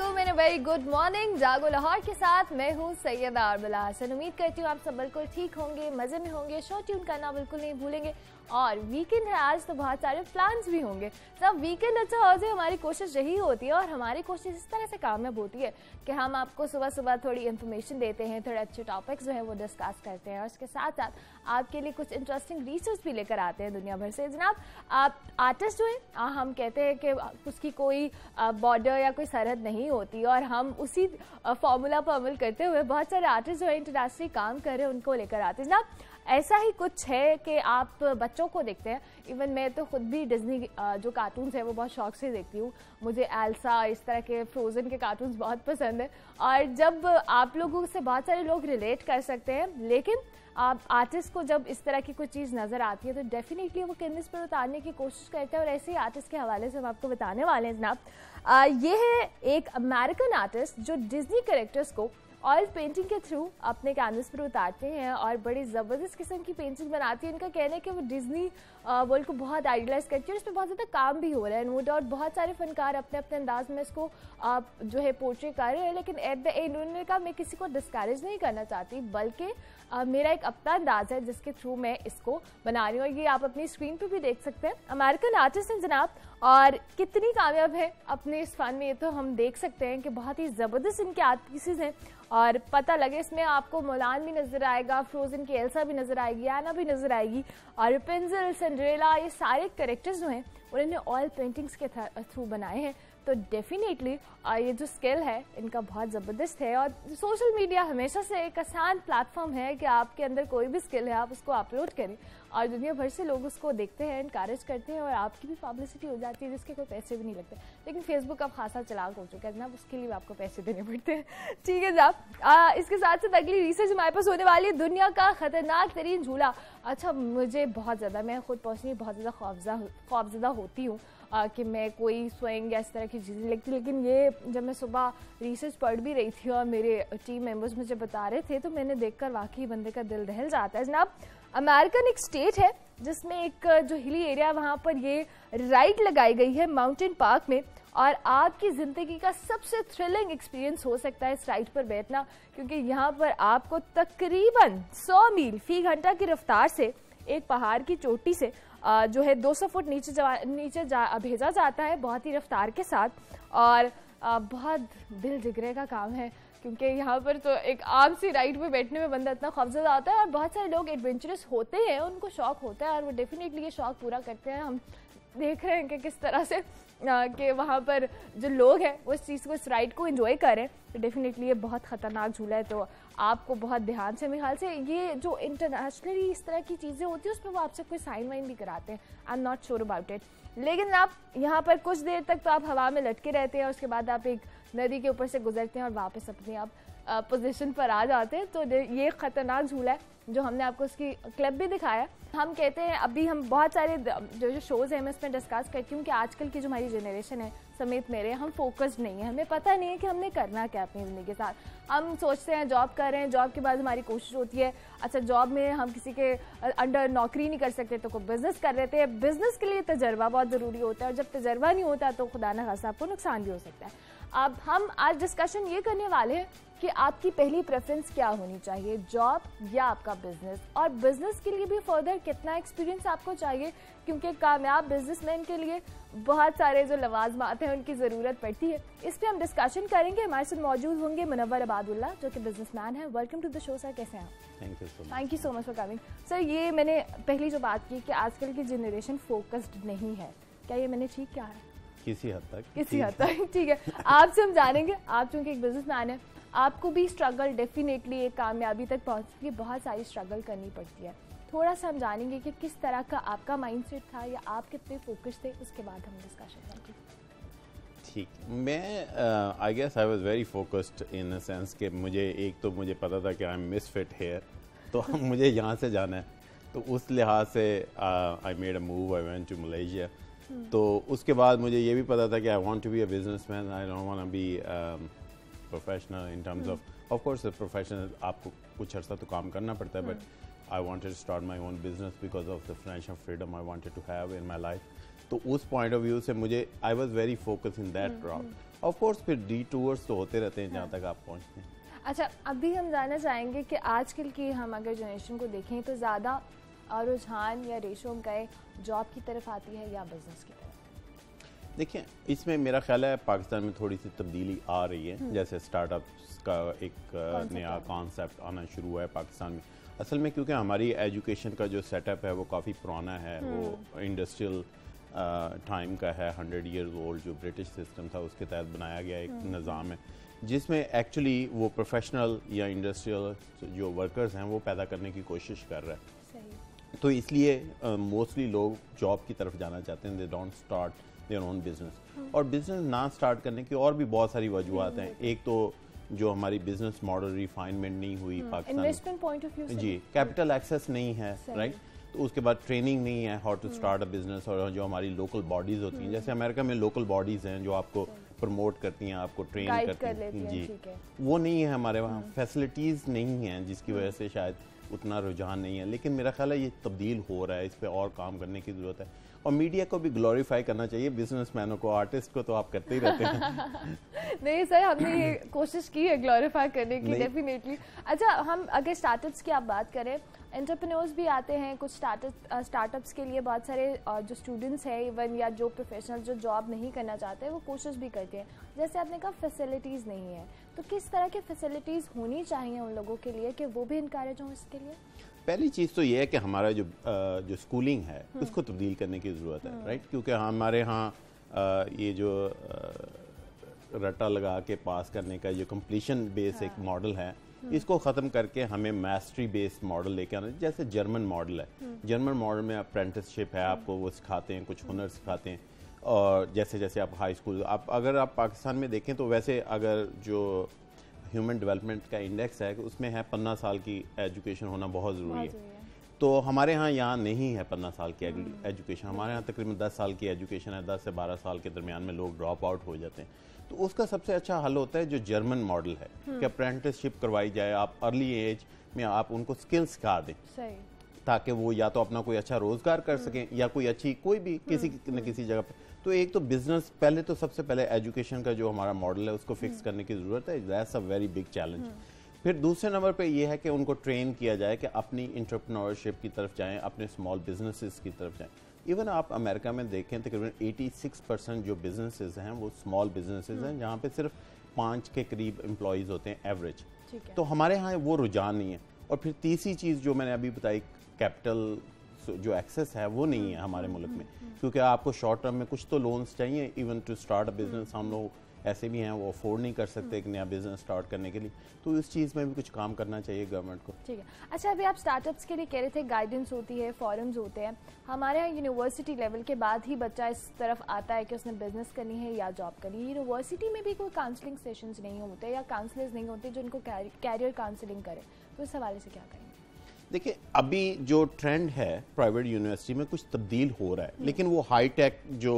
वालेकुम and very good morning. जागो लाहौर के साथ मैं हूँ सैयदा आरमला हसन। उम्मीद करती हूँ आप सब बिल्कुल ठीक होंगे, मजे में होंगे, शो ट्यून करना बिल्कुल नहीं भूलेंगे। और वीकेंड है आज तो बहुत सारे प्लान्स भी होंगे। सब वीकेंड अच्छा हो जाए हमारी कोशिश यही होती है, और हमारी कोशिश इस तरह से कामयाब होती है कि हम आपको सुबह सुबह थोड़ी इन्फॉर्मेशन देते हैं, थोड़े अच्छे टॉपिक्स जो है वो डिस्कस करते हैं, और उसके साथ साथ आपके लिए कुछ इंटरेस्टिंग रिसर्च भी लेकर आते हैं दुनिया भर से। जनाब, आप आर्टिस्ट जो है हम कहते हैं कि उसकी कोई बॉर्डर या कोई सरहद नहीं होती, और हम उसी फॉर्मूला पर अमल करते हुए बहुत सारे आर्टिस्ट जो है इंटरनेशनली काम कर रहे हैं उनको लेकर आते हैं। जनाब, ऐसा ही कुछ है कि आप बच्चों को देखते हैं, इवन मैं तो खुद भी डिज्नी जो कार्टून्स है वो बहुत शौक से देखती हूँ। मुझे एल्सा, इस तरह के फ्रोज़न के कार्टून्स बहुत पसंद है, और जब आप लोगों से बहुत सारे लोग रिलेट कर सकते हैं, लेकिन आप आर्टिस्ट को जब इस तरह की कोई चीज़ नज़र आती है तो डेफिनेटली वो कैनवस पर उतारने की कोशिश करते हैं। और ऐसे ही आर्टिस्ट के हवाले से हम आपको बताने वाले हैं। जनाब, ये है एक अमेरिकन आर्टिस्ट जो डिज्नी कैरेक्टर्स को ऑयल पेंटिंग के थ्रू अपने कैनवस पर उतारते हैं और बड़ी ज़बरदस्त किस्म की पेंटिंग बनाती है। इनका कहना है कि वो डिज्नी वर्ल्ड को बहुत आइडियलाइज करती है, और इस पर बहुत ज़्यादा काम भी हो रहा है नो डाउट। बहुत सारे फनकार अपने अपने अंदाज में इसको जो है पोर्ट्रे कर रहे हैं, लेकिन एट द एंड उन्होंने कहा मैं किसी को डिस्करेज नहीं करना चाहती, बल्कि मेरा एक अपना अंदाज है जिसके थ्रू मैं इसको बना रही हूँ। और ये आप अपनी स्क्रीन पे भी देख सकते हैं। अमेरिकन आर्टिस्ट हैं जनाब, और कितनी कामयाब है अपने इस फन में ये तो हम देख सकते हैं कि बहुत ही ज़बरदस्त इनके आर्ट पीसेज हैं। और पता लगे इसमें आपको मुलान भी नज़र आएगा, फ्रोज़न की एल्सा भी नज़र आएगी, आना भी नज़र आएगी, और रेपुंज़ल, सिंड्रेला, ये सारे कैरेक्टर्स जो हैं उन्होंने ऑयल पेंटिंग्स के थ्रू बनाए हैं। तो डेफिनेटली ये जो स्किल है इनका बहुत ज़बरदस्त है। और सोशल मीडिया हमेशा से एक आसान प्लेटफॉर्म है कि आपके अंदर कोई भी स्किल है आप उसको अपलोड करें, और दुनिया भर से लोग उसको देखते हैं, इनकरेज करते हैं, और आपकी भी पब्लिसिटी हो जाती है जिसके कोई पैसे भी नहीं लगते। लेकिन फेसबुक अब खासा चलाक हो चुका है जनाब, उसके लिए आपको पैसे देने पड़ते हैं। ठीक है जनाब, इसके साथ साथ अगली रिसर्च हमारे पास होने वाली है, दुनिया का खतरनाक तरीन झूला। अच्छा, मुझे बहुत ज़्यादा, मैं खुद पर्सनली बहुत ज़्यादा खौफज़दा होती हूँ कि मैं कोई स्विंग या इस तरह की चीज़ें लगती, लेकिन ये जब मैं सुबह रिसर्च पढ़ भी रही थी और मेरे टीम मेंबर्स मुझे बता रहे थे तो मैंने देखकर वाकई बंदे का दिल दहल जाता है। जनाब, अमेरिकन एक स्टेट है जिसमें एक जो हिली एरिया है वहाँ पर ये राइड लगाई गई है माउंटेन पार्क में, और आपकी ज़िंदगी का सबसे थ्रिलिंग एक्सपीरियंस हो सकता है इस राइड पर बैठना, क्योंकि यहाँ पर आपको तकरीबन 100 मील फी घंटा की रफ्तार से एक पहाड़ की चोटी से जो है 200 फुट नीचे भेजा जाता है बहुत ही रफ्तार के साथ। और बहुत दिल जिगरे का काम है, क्योंकि यहाँ पर तो एक आम सी राइड पे बैठने में बंदा इतना खौफज़दा होता है, और बहुत सारे लोग एडवेंचरस होते हैं, उनको शौक होता है और वो डेफिनेटली ये शौक पूरा करते हैं। हम देख रहे हैं कि किस तरह से कि वहाँ पर जो लोग हैं वो इस चीज़ को, इस राइड को एंजॉय करें। तो डेफिनेटली ये बहुत ख़तरनाक झूला है, तो आपको बहुत ध्यान से, मेरे ख्याल से ये जो इंटरनेशनली इस तरह की चीज़ें होती हैं उसमें वो आपसे कोई साइन वाइन भी कराते हैं। I am not sure about it, लेकिन आप यहाँ पर कुछ देर तक तो आप हवा में लटके रहते हैं, और उसके बाद आप एक नदी के ऊपर से गुजरते हैं और वापस अपनी आप पोजीशन पर आ जाते हैं। तो ये ख़तरनाक झूला है जो हमने आपको उसकी क्लिप भी दिखाया। हम कहते हैं, अभी हम बहुत सारे जो शोज़ हैं मैं इसमें डिस्कस करती हूँ कि आजकल की जो हमारी जनरेशन है समेत मेरे, हम फोकस्ड नहीं है, हमें पता नहीं है कि हमने करना क्या अपनी ज़िंदगी के साथ। हम सोचते हैं जॉब कर रहे हैं, जॉब के बाद हमारी कोशिश होती है अच्छा जॉब में हम किसी के अंडर नौकरी नहीं कर सकते तो कोई बिज़नेस कर लेते हैं। बिज़नेस के लिए तजर्बा बहुत ज़रूरी होता है, और जब तजर्बा नहीं होता तो खुदा न खासा आपको नुकसान भी हो सकता है। अब हम आज डिस्कशन ये करने वाले हैं कि आपकी पहली प्रेफरेंस क्या होनी चाहिए, जॉब या आपका बिजनेस, और बिजनेस के लिए भी फर्दर कितना एक्सपीरियंस आपको चाहिए, क्योंकि कामयाब बिजनेसमैन के लिए बहुत सारे जो लवाजमात हैं उनकी ज़रूरत पड़ती है। इस पर हम डिस्कशन करेंगे। हमारे साथ मौजूद होंगे मुनव्वर अबादुल्लाह जो कि बिजनेसमैन है। Welcome to the show sir, कैसे हैं आप? Thank you so much for coming sir. ये मैंने पहली जो बात की कि आजकल की जनरेशन फोकस्ड नहीं है, क्या ये मैंने ठीक कहा है? किसी हद तक ठीक है। आपसे हम जानेंगे, आप चूंकि एक बिजनेसमैन है, आपको भी स्ट्रगल डेफिनेटली एक कामयाबी तक पहुंचने की बहुत सारी स्ट्रगल करनी पड़ती है। थोड़ा सा हम जानेंगे कि किस तरह का आपका माइंडसेट था या आप कितने फोकस थे, उसके बाद हम डिस्कशन करेंगे। ठीक, मैं I guess I was very focused in a sense कि मुझे पता था कि आई एम मिसफिट हियर, तो मुझे यहाँ से जाना है, तो उस लिहाज से I made a move, I went to Malaysia. तो उसके बाद मुझे ये भी पता था कि I want to be a businessman, I don't want to be professional in terms of course professional आपको कुछ अर्सा तो काम करना पड़ता है, but I wanted to start my own business because of the financial freedom I wanted to have in my life. तो उस पॉइंट ऑफ व्यू से मुझे I was very focus in that rock. Of course फिर detours तो होते रहते हैं जहाँ तक आप पहुँचते हैं। अच्छा, अभी हम जानना चाहेंगे कि आजकल की हम अगर जनरेशन को देखें तो ज़्यादा रुझान या रेशो गए जॉब की तरफ आती है या बिजनेस की तरफ? देखिए, इसमें मेरा ख्याल है पाकिस्तान में थोड़ी सी तब्दीली आ रही है। जैसे स्टार्टअप्स का एक नया कॉन्सेप्ट आना शुरू हुआ है पाकिस्तान में। असल में क्योंकि हमारी एजुकेशन का जो सेटअप है वो काफ़ी पुराना है, वो इंडस्ट्रियल टाइम का है, 100 ईयर्स ओल्ड जो ब्रिटिश सिस्टम था उसके तहत बनाया गया एक निज़ाम है जिसमें एक्चुअली वो प्रोफेशनल या इंडस्ट्रियल जो वर्कर्स हैं वो पैदा करने की कोशिश कर रहा है। तो इसलिए मोस्टली लोग जॉब की तरफ जाना चाहते हैं, they don't start their own business. और बिजनेस ना स्टार्ट करने की और भी बहुत सारी वजूहत हैं। एक तो जो हमारी बिजनेस मॉडल रिफाइनमेंट नहीं हुई Pakistan, investment point of view से जी, कैपिटल एक्सेस नहीं है, राइट। तो उसके बाद ट्रेनिंग नहीं है how to start a business. और जो हमारी लोकल बॉडीज होती हैं, जैसे अमेरिका में लोकल बॉडीज हैं जो आपको प्रमोट करती हैं, आपको ट्रेन करती हैं, जी, वो नहीं है हमारे वहाँ। फैसिलिटीज़ नहीं हैं जिसकी वजह से शायद उतना रुझान नहीं है। लेकिन मेरा ख्याल है ये तब्दील हो रहा है, इस पर और काम करने की ज़रूरत है। और मीडिया को भी ग्लोरीफाई करना चाहिए, बिजनेसमैनों को, आर्टिस्ट को तो आप करते ही रहते हैं। नहीं सर, हमने ये कोशिश की है ग्लोरीफाई करने की, डेफिनेटली। अच्छा, हम अगर स्टार्टअप्स की आप बात करें, एंटरप्रेन्योर्स भी आते हैं कुछ स्टार्टअप्स के लिए। बहुत सारे जो स्टूडेंट्स हैं इवन या जो प्रोफेशनल जो जॉब नहीं करना चाहते वो कोशिश भी करते हैं। जैसे आपने कहा फैसिलिटीज़ नहीं है, तो किस तरह की फैसिलिटीज़ होनी चाहिए उन लोगों के लिए कि वो भी इनकरेज हों इसके लिए? पहली चीज़ तो ये है कि हमारा जो स्कूलिंग है उसको तब्दील करने की ज़रूरत है, राइट। क्योंकि हमारे यहाँ ये जो रट्टा लगा के पास करने का जो कंप्लीशन बेस एक मॉडल है, इसको ख़त्म करके हमें मास्टरी बेस्ड मॉडल लेके आना। जैसे जर्मन मॉडल है, जर्मन मॉडल में अप्रेंटिसशिप है, आपको वो सिखाते हैं, कुछ हुनर सिखाते हैं। और जैसे जैसे आप हाई स्कूल, अगर आप पाकिस्तान में देखें तो वैसे अगर जो ह्यूमन डेवलपमेंट का इंडेक्स है उसमें है 15 साल की एजुकेशन होना बहुत ज़रूरी है। तो हमारे यहाँ नहीं है 15 साल की एजुकेशन। हमारे यहाँ तकरीबन 10 साल की एजुकेशन है, 10 से 12 साल के दरमियान में लोग ड्रॉप आउट हो जाते हैं। तो उसका सबसे अच्छा हल होता है जो जर्मन मॉडल है कि अप्रेंटिसशिप करवाई जाए, आप अर्ली एज में आप उनको स्किल सिखा दें ताकि वो या तो अपना कोई अच्छा रोजगार कर सकें या कोई अच्छी कोई भी किसी न किसी जगह पे। तो एक तो बिजनेस पहले तो सबसे पहले एजुकेशन का जो हमारा मॉडल है उसको फिक्स करने की ज़रूरत है, that's a very big challenge. फिर दूसरे नंबर पे ये है कि उनको ट्रेन किया जाए कि अपनी एंटरप्रेन्योरशिप की तरफ जाएं, अपने स्मॉल बिजनेसेस की तरफ जाएं। इवन आप अमेरिका में देखें तकरीबन 86% जो बिजनेसेस हैं वो स्मॉल बिजनेसेस हैं जहाँ पे सिर्फ 5 के करीब एम्प्लॉयज़ होते हैं एवरेज। तो हमारे यहाँ वो रुझान नहीं है। और फिर तीसरी चीज़ जो मैंने अभी बताई, कैपिटल जो एक्सेस है वो नहीं है हमारे मुल्क में, क्योंकि आपको शॉर्ट टर्म में कुछ तो लोन्स चाहिए। Even to start a business हम लोग ऐसे भी हैं वो अफोर्ड नहीं कर सकते एक नया बिजनेस स्टार्ट करने के लिए। तो इस चीज़ में भी कुछ काम करना चाहिए गवर्नमेंट को। ठीक है। अच्छा, अभी आप स्टार्टअप्स के लिए कह रहे थे गाइडेंस होती है, फॉरम्स होते हैं। हमारे यहाँ यूनिवर्सिटी लेवल के बाद ही बच्चा इस तरफ आता है कि उसने बिजनेस करनी है या जॉब करनी है। यूनिवर्सिटी में भी कोई काउंसलिंग सेशंस नहीं होते या काउंसलर्स नहीं होते जो उनको कैरियर काउंसलिंग करें, तो इस हवाले से क्या करेंगे? देखिए, अभी जो ट्रेंड है प्राइवेट यूनिवर्सिटी में कुछ तब्दील हो रहा है, लेकिन वो हाई टेक जो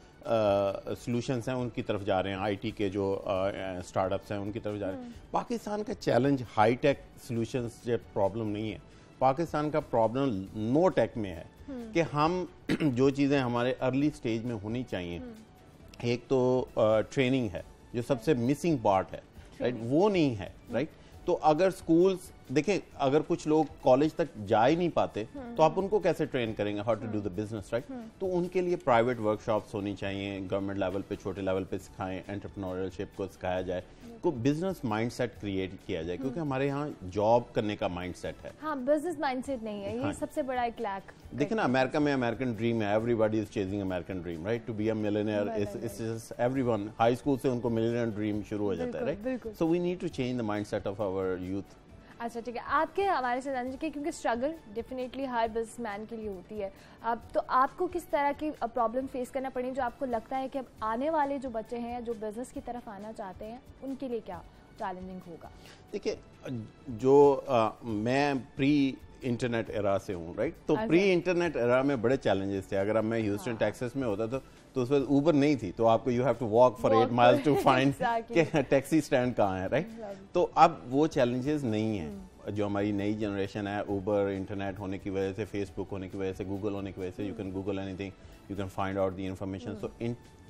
सॉल्यूशंस हैं उनकी तरफ जा रहे हैं, आईटी के जो स्टार्टअप्स हैं उनकी तरफ जा रहे हैं। पाकिस्तान का चैलेंज हाई टेक सॉल्यूशंस जो प्रॉब्लम नहीं है, पाकिस्तान का प्रॉब्लम नो टेक में है कि हम जो चीज़ें हमारे अर्ली स्टेज में होनी चाहिए, एक तो ट्रेनिंग है जो सबसे मिसिंग पार्ट है, राइट, वो नहीं है, राइट। तो अगर स्कूल्स देखें, अगर कुछ लोग कॉलेज तक जा ही नहीं पाते तो आप उनको कैसे ट्रेन करेंगे how to do the business, right. तो उनके लिए प्राइवेट वर्कशॉप्स होनी चाहिए, गवर्नमेंट लेवल पे, छोटे लेवल पे सिखाएं, एंटरप्रेन्योरशिप को सिखाया जाए, को बिजनेस माइंडसेट क्रिएट किया जाए, क्योंकि हमारे यहाँ जॉब करने का माइंडसेट है। हाँ, बिजनेस माइंडसेट नहीं है, ये सबसे बड़ा एक लैक। देखिए ना, अमेरिका में अमेरिकन ड्रीम है, everybody is chasing American dream, right, to be a millionaire is everyone. High school से उनको मिलियनेयर ड्रीम शुरू हो जाता है, right. So we need to change the mindset of our youth. अच्छा, ठीक है। आपके हमारे से जानने चाहिए, क्योंकि स्ट्रगल डेफिनेटली हर बिजनेसमैन के लिए होती है। अब तो आपको किस तरह की प्रॉब्लम फेस करना पड़ी जो आपको लगता है कि अब आने वाले जो बच्चे हैं जो बिजनेस की तरफ आना चाहते हैं उनके लिए क्या चैलेंजिंग होगा? देखिए, जो मैं प्री इंटरनेट एरा से हूँ, राइट, तो प्री इंटरनेट एरा में बड़े चैलेंजेस थे। अगर अब मैं ह्यूस्टन टेक्सास में होता तो उस वक्त ऊबर नहीं थी, तो आपको you have to walk for 8 miles to find कि टैक्सी स्टैंड कहाँ है, राइट। तो अब वो चैलेंजेस नहीं है। जो हमारी नई जनरेशन है, ऊबर, इंटरनेट होने की वजह से, फेसबुक होने की वजह से, गूगल होने की वजह से, you can Google anything, you can find out the information. So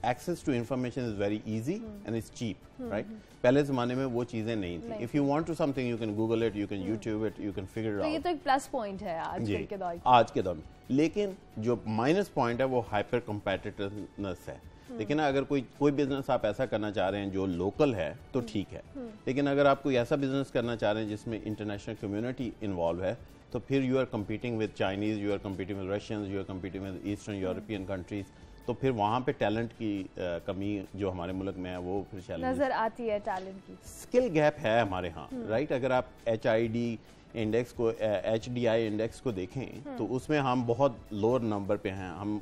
access to information is very easy and it's cheap, right? पहले ज़माने में वो चीज़ें नहीं थी. If you want to something you can Google it, you can YouTube it, you can figure it out. ये तो एक प्लस पॉइंट है आज के दौर में. आज के दौर में. लेकिन जो माइनस पॉइंट है वो हाइपर कम्पेटिटिवनेस है. लेकिन अगर कोई बिजनेस आप ऐसा करना चाह रहे हैं जो लोकल है तो ठीक है. लेकिन अगर आप कोई ऐसा बिजनेस करना चाह रहे हैं जिसमें इंटरनेशनल कम्युनिटी इन्वॉल्व है, तो फिर you are competing with Chinese, you are competing with Russians, you are competing with Eastern European countries. तो फिर वहाँ पे टैलेंट की कमी जो हमारे मुल्क में है वो फिर चैलेंज नजर आती है. टैलेंट की स्किल गैप है हमारे यहाँ, राइट? अगर आप HID इंडेक्स को, HDI इंडेक्स को देखें तो उसमें हम बहुत लोअर नंबर पे हैं. हम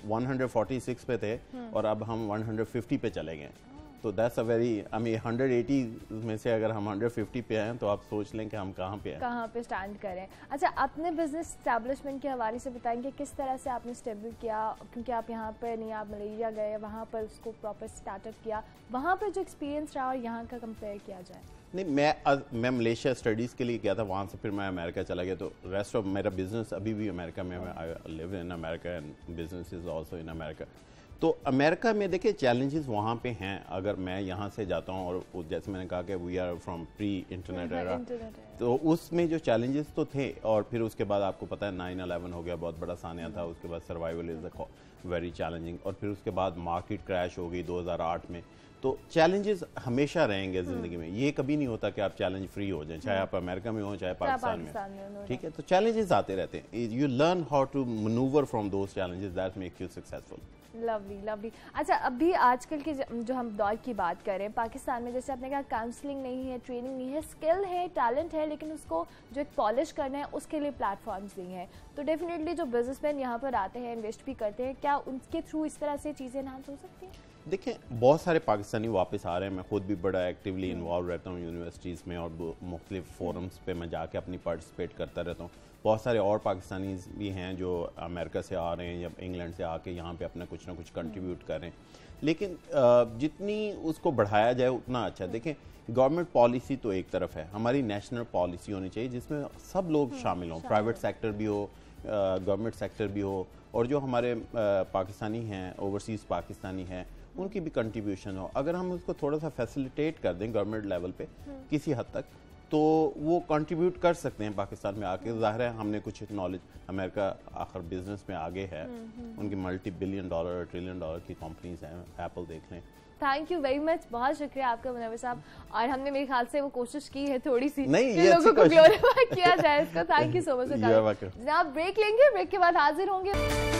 146 पे थे और अब हम 150 पे चले गए. तो that's a very, I mean 180 में से अगर हम 150 पे हैं तो आप सोच लें कि हम कहाँ पे हैं, कहाँ पे स्टैंड करें. अच्छा, अपने बिजनेस स्टैब्लिशमेंट के हवाले से बताएंगे किस तरह से आपने स्टेबल किया, क्योंकि आप यहाँ पर नहीं, आप मलेशिया गए, वहाँ पर उसको प्रॉपर स्टार्टअप किया, वहाँ पर जो एक्सपीरियंस रहा और यहाँ का कंपेयर किया जाए. नहीं, मैं मलेशिया स्टडीज़ के लिए गया था, वहाँ से फिर मैं अमेरिका चला गया. तो रेस्ट ऑफ मेरा बिजनेस अभी भी अमेरिका में, I live in America and business is also in America. तो अमेरिका में देखिए चैलेंजेस वहाँ पे हैं. अगर मैं यहाँ से जाता हूँ और जैसे मैंने कहा कि we are from pre internet era, तो उसमें जो चैलेंजेस तो थे. और फिर उसके बाद आपको पता है 9/11 हो गया, बहुत बड़ा सानिया था. उसके बाद सर्वाइवल इज़ वेरी चैलेंजिंग. और फिर उसके बाद मार्केट क्रैश हो गई 2008 में. तो चैलेंजेस हमेशा रहेंगे ज़िंदगी में. ये कभी नहीं होता कि आप चैलेंज फ्री हो जाएं, चाहे आप अमेरिका में हो चाहे पाकिस्तान में. ठीक है, तो चैलेंजेस आते रहते हैं. You learn how to manoeuvre from those challenges that make you successful. Lovely lovely. अच्छा, अभी आजकल के जो हम दौर की बात करें, पाकिस्तान में जैसे आपने कहा काउंसलिंग नहीं है, ट्रेनिंग नहीं है, स्किल है, टैलेंट है, लेकिन उसको जो एक पॉलिश करना है उसके लिए प्लेटफॉर्म्स नहीं है. तो डेफिनेटली जो बिजनेसमैन यहाँ पर आते हैं, इन्वेस्ट भी करते हैं, क्या उनके थ्रू इस तरह से चीज़ें एनहांस हो सकती हैं? देखिए, बहुत सारे पाकिस्तानी वापस आ रहे हैं. मैं खुद भी बड़ा एक्टिवली इन्वॉल्व रहता हूँ यूनिवर्सिटीज़ में और मुख्तलिफ फोरम्स पे मैं जाके अपनी पार्टिसिपेट करता रहता हूँ. बहुत सारे और पाकिस्तानीज भी हैं जो अमेरिका से आ रहे हैं या इंग्लैंड से आके यहाँ पे अपना कुछ ना कुछ कंट्रीब्यूट कर रहे हैं. लेकिन जितनी उसको बढ़ाया जाए उतना अच्छा. देखें, गवर्नमेंट पॉलिसी तो एक तरफ है, हमारी नेशनल पॉलिसी होनी चाहिए जिसमें सब लोग शामिल हों. प्राइवेट सेक्टर भी हो, गवर्नमेंट सेक्टर भी हो, और जो हमारे पाकिस्तानी हैं, ओवरसीज़ पाकिस्तानी हैं, उनकी भी कंट्रीब्यूशन हो. अगर हम उसको थोड़ा सा फैसिलिटेट कर दें गवर्नमेंट लेवल पे किसी हद तक, तो वो कंट्रीब्यूट कर सकते हैं पाकिस्तान में आके. जाहिर है हमने कुछ नॉलेज, अमेरिका आखिर बिजनेस में आगे है, उनकी $multi-billion $1 trillion की कंपनीज हैं, एप्पल देख लें. थैंक यू वेरी मच, बहुत शुक्रिया आपका मुनव्वर साहब. और हमने मेरे ख्याल से वो कोशिश की है थोड़ी सी कि लोगों को ग्लोरीफाई किया जाए इसको. Thank you so much. जनाब ब्रेक लेंगे, ब्रेक के बाद हाजिर होंगे.